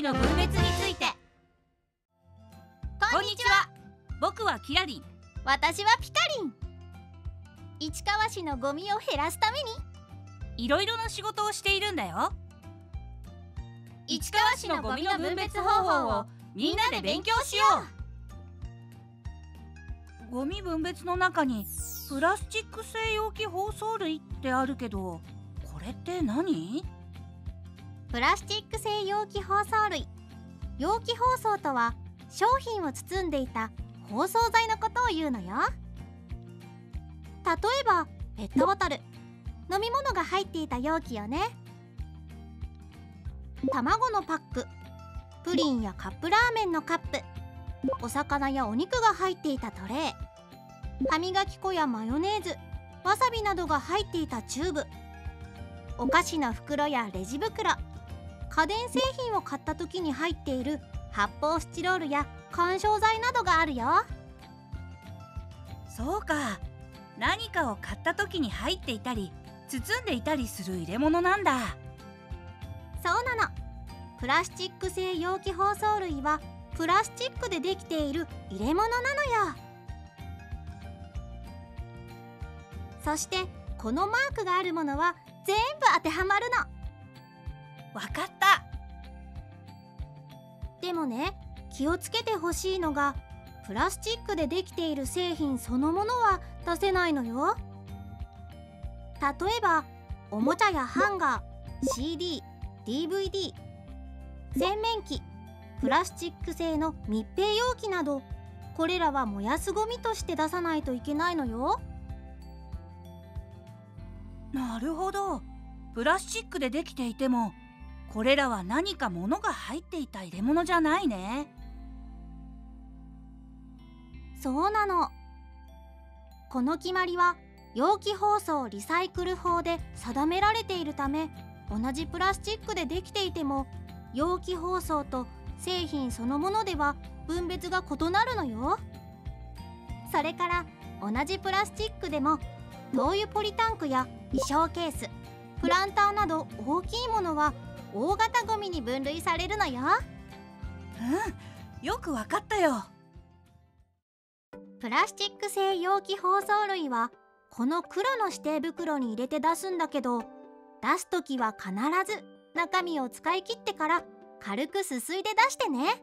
の分別について。 こんにちは。 僕はキラリン。 私はピカリン。市川市のゴミを減らすためにいろいろな仕事をしているんだよ。 市川市のゴミの分別方法をみんなで勉強しよう。ゴミ分別の中にプラスチック製容器包装類ってあるけど、これって何？ プラスチック製容器包装類。容器包装とは商品を包んでいた包装材のことを言うのよ。例えばペットボトル、飲み物が入っていた容器よね。卵のパック、プリンやカップラーメンのカップ、お魚やお肉が入っていたトレー、歯磨き粉やマヨネーズ、わさびなどが入っていたチューブ、お菓子の袋やレジ袋、家電製品を買った時に入っている発泡スチロールや緩衝材などがあるよ。 そうか、何かを買った時に入っていたり包んでいたりする入れ物なんだ。 そうなの。プラスチック製容器包装類はプラスチックでできている入れ物なのよ。そしてこのマークがあるものは全部当てはまるの。 わかった。 でもね、気をつけてほしいのが、プラスチックでできている製品そのものは出せないのよ。例えばおもちゃやハンガー、 CD、 DVD、 洗面器、プラスチック製の密閉容器など、これらは燃やすゴミとして出さないといけないのよ。 なるほど。プラスチックでできていても、これらは何か物が入っていた入れ物じゃないね。 そうなの。この決まりは容器包装リサイクル法で定められているため、同じプラスチックでできていても容器包装と製品そのものでは分別が異なるのよ。それから同じプラスチックでも灯油ポリタンクや衣装ケース、プランターなど大きいものは大型ゴミに分類されるのよ。 よくわかったよ。 プラスチック製容器包装類はこの黒の指定袋に入れて出すんだけど、出すときは必ず中身を使い切ってから軽くすすいで出してね。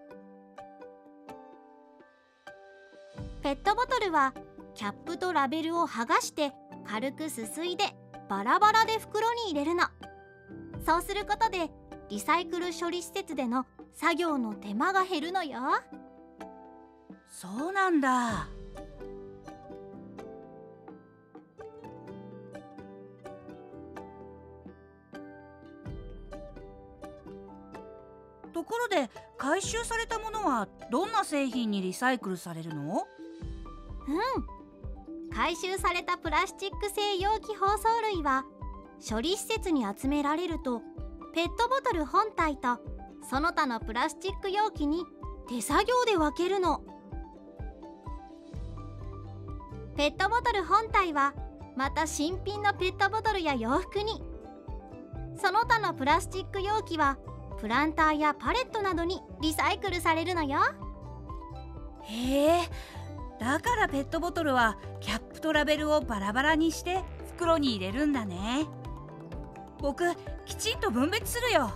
ペットボトルはキャップとラベルを剥がして軽くすすいでバラバラで袋に入れるの。そうすることでリサイクル処理施設での作業の手間が減るのよ。 そうなんだ。ところで、回収されたものはどんな製品にリサイクルされるの？ 回収されたプラスチック製容器包装類は処理施設に集められると、ペットボトル本体とその他のプラスチック容器に手作業で分けるの。ペットボトル本体はまた新品のペットボトルや洋服に、その他のプラスチック容器はプランターやパレットなどにリサイクルされるのよ。 へえ、だからペットボトルはキャップとラベルをバラバラにして袋に入れるんだね。僕、きちんと分別するよ。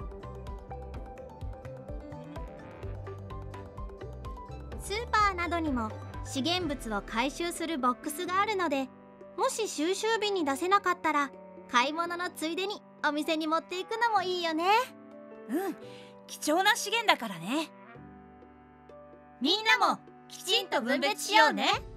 スーパーなどにも資源物を回収するボックスがあるので、もし収集日に出せなかったら買い物のついでにお店に持っていくのもいいよね。 貴重な資源だからね。 みんなもきちんと分別しようね。